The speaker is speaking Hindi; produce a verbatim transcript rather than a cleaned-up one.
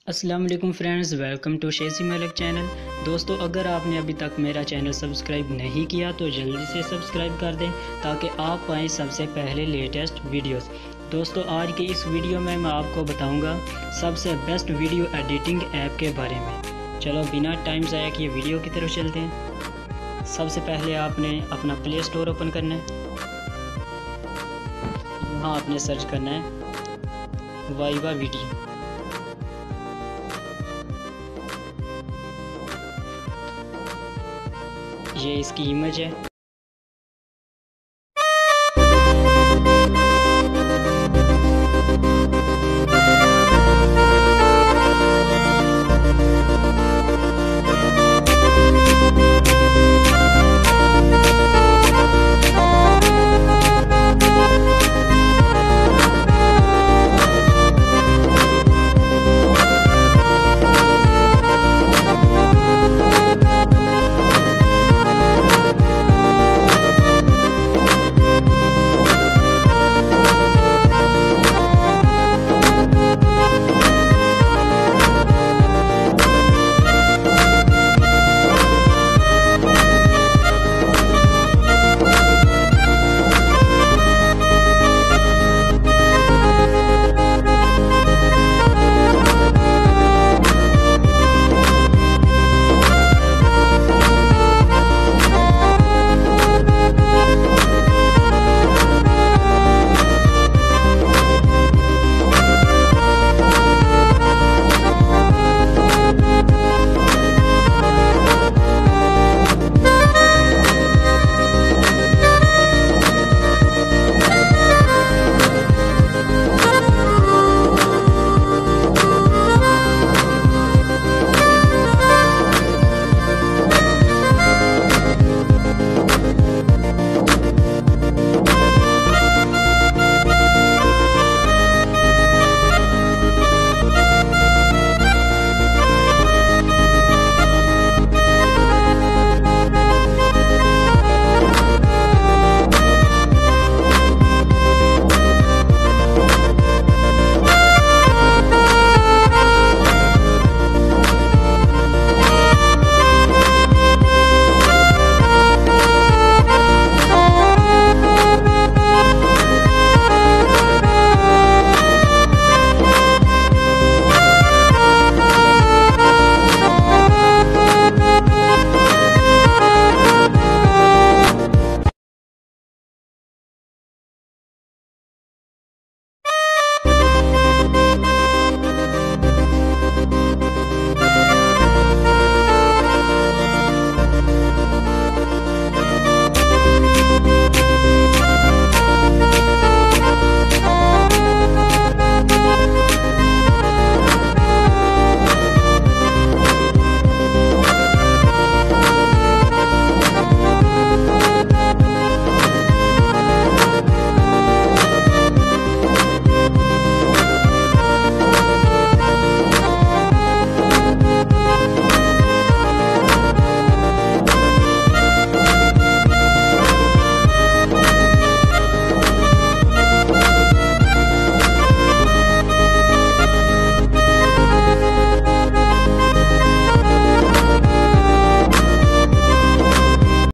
अस्सलाम वालेकुम friends, welcome to Shesi Malik channel. दोस्तों, अगर आपने अभी तक मेरा चैनल सब्सक्राइब नहीं किया तो जल्दी से सब्सक्राइब कर दें ताकि आप पाएँ सबसे पहले लेटेस्ट वीडियोस। दोस्तों, आज की इस वीडियो में मैं आपको बताऊंगा सबसे बेस्ट वीडियो एडिटिंग ऐप के बारे में। चलो बिना टाइम ज़ाया किए वीडियो की तरफ चलते हैं। सबसे पहले आपने अपना प्ले स्टोर ओपन करना है। यहाँ आपने सर्च करना है वाइवा वीडियो। ये इसकी इमेज है।